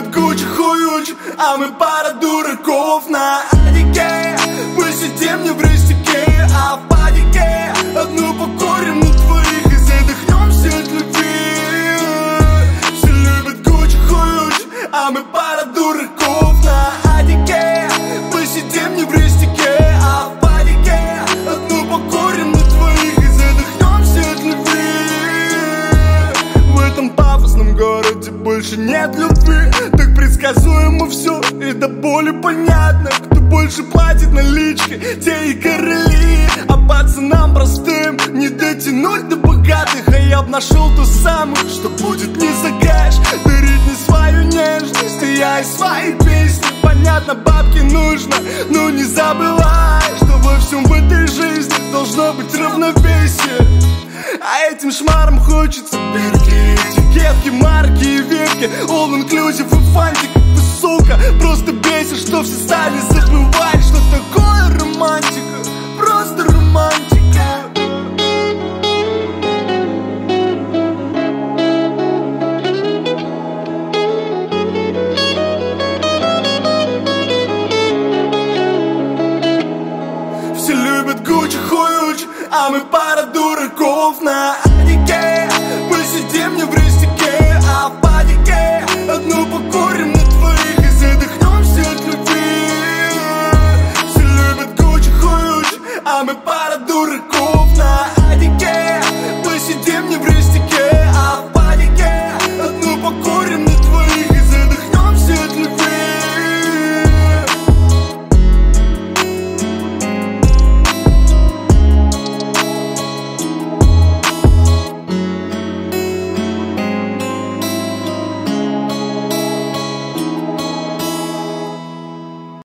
любят Гуччи, хуючи, а мы пара дураков на Адике. Мы сидим не в рестике, а в падике. Одну покурим на твоих и задохнемся от любви. Все любят Гуччи, хуючи, а мы пара дураков на Адике. Мы сидим не в рестике, а в падике. Одну покурим на твоих и задохнемся от любви. В этом пафосном городе больше нет любви. Так предсказуемо все и до боли понятно. Кто больше платит наличкой, те и короли. А пацанам простым не дотянуть до богатых. А я б нашел ту самую, что будет не за кэш. Дарить не свою нежность, и я и свои песни. Понятно, бабки нужно, но не забывай, что во всем в этой жизни должно быть равновесие. А этим шмарам хочется бирки, этикетки, марки и веки. All inclusive и фантик. Ты, сука, просто бесишь, что все стали забывать, что такое романтика. Просто романтика. Все любят Гуччи, хуючи, а мы пара дураков на